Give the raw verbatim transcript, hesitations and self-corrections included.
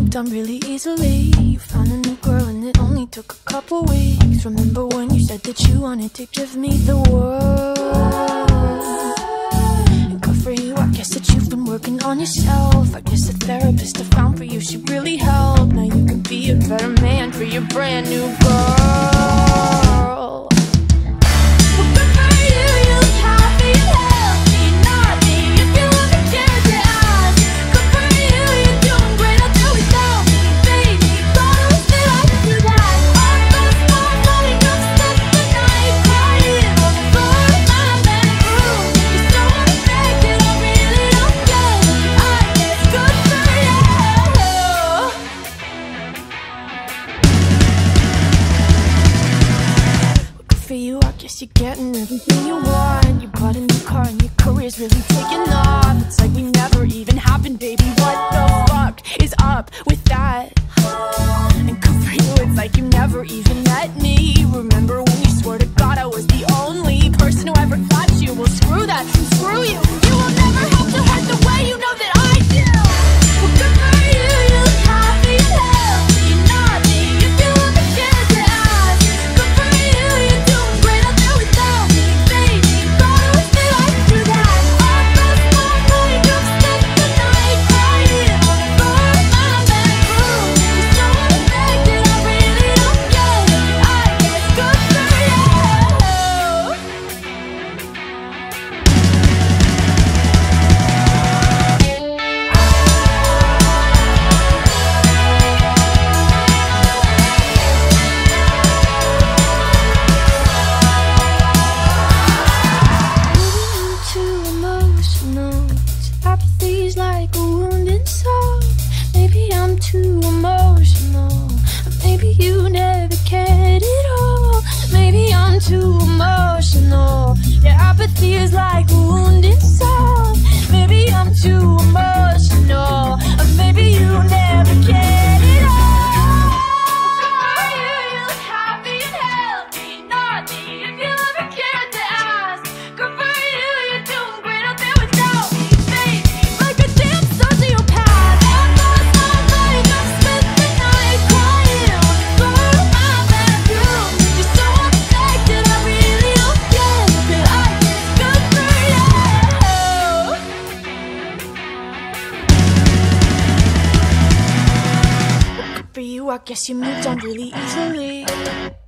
moved on really easily. You found a new girl and it only took a couple weeks. Remember when you said that you wanted to give me the world? And good for you, I guess that you've been working on yourself. I guess the therapist I found for you should really help. Now you can be a better man for your brand new girl. Well, good for you, you look happy and healthy, not me. If you ever cared to ask, good for you, you're doing great. I'll do without me, baby. Thought I was that I could do that. I'm gonna stop running up steps tonight, crying on the floor of my bedroom. You're so unaffected, I really don't get it. I guess good for you. Good for you, I guess you're getting everything you want. You bought a new car and your career's really taking off. It's like we never even happened, baby. What the fuck is up with that? And good for you, it's like you never even met me. Remember when you swore to God I was the only person who ever got you? Well, screw that, screw you. You will never have to hurt the way you know that I do. Well, good for you, you look happy and healthy, not me. If you ever cared to ask, good for you, you're doing great. I'll do without me, baby. Thought I was that I could do that. I'm gonna stop running up steps tonight, crying on the floor of my bedroom. You're so unaffected, I really don't get it. I guess good for you. Maybe I'm too emotional. Apathy's like a wounded soul. Maybe I'm too emotional. Maybe you never cared at all. Maybe I'm too emotional. Yeah, apathy is like a wounded soul. Maybe I'm too emotional. Or maybe you never cared at all. Good for you, you look happy and healthy, not me. If you ever cared to ask, good for you, you're doing great out there without me, baby. Like a damn sociopath. I'm gonna stop letting up spend the night crying on the floor of my bedroom. You're so unaffected, I really don't get it, but I guess good for you. Good for you, I guess you moved on really easily.